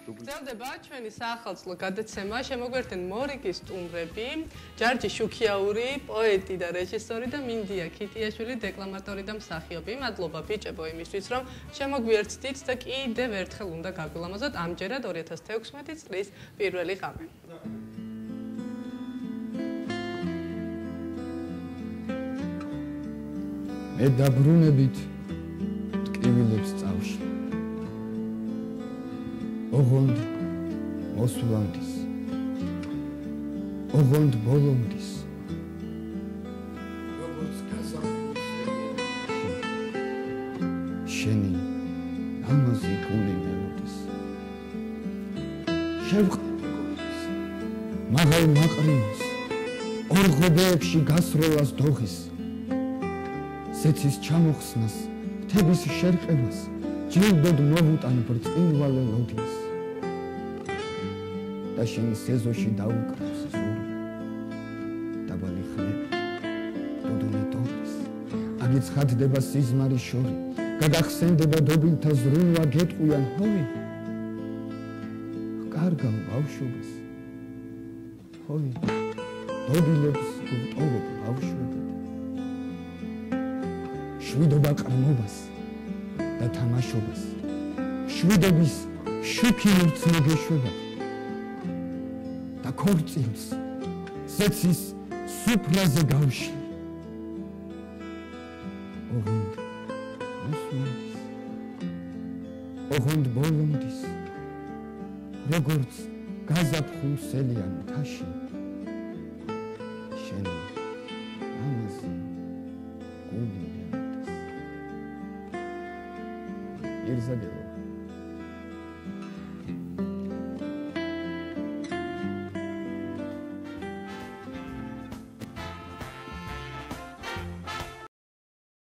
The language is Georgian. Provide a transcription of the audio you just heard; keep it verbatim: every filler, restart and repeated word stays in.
გრძელდება ჩვენი საახალწლო გადაცემა, შემოგვერთენ მორიგის სტუმრები, ჯარჯი შუქიაური, პოეტი და რეჟისორი და მინდია ქიტიაშვილი, დეკლამატორი და მსახიობი. მადლობა ბიჭებო იმისთვის, რომ შემოგვიერთდით და კიდევ ერთხელ უნდა გაგვილამაზოთ ამჯერად ორი ათას თექვსმეტი წლის პირველი ღამე. მე დაბრუნებით ტკივილებს წავში. ოღონდ მოსვლამდის, ოღონდ ბოლომდის, როგორც გაზაფხულზე შენი ამაზი გული მელოდის. შევყავს მაღალ მაყრინოს, ორღობეებში გასროლას დოღის, სეცის ჩამოხსნას, მთების შერყებას, ჯილდოდ მოვუტან ბრწყინვალე ლოდინს და შენ სეზოში დაუკრავს ზური დაბალი ხმები დუდუნი დობის აგიც ხადდება სიზმარის შორი გადახსენდება დობილთა ზრუნვა გეტყვიან ჰოვი კარგავ ბავშვობას ჰოვი დობილებს გუტოვებ ბავშვებად შვიდობა ყრმობას და თამაშობას შვიდობის შუქი მორცნე გეშვებათ და ქორწილს სეცის სუფრაზე გავში ოღონდ მოსვლამდის ოღონდ ბოლომდის როგორც გაზაფხულსელიან მთაში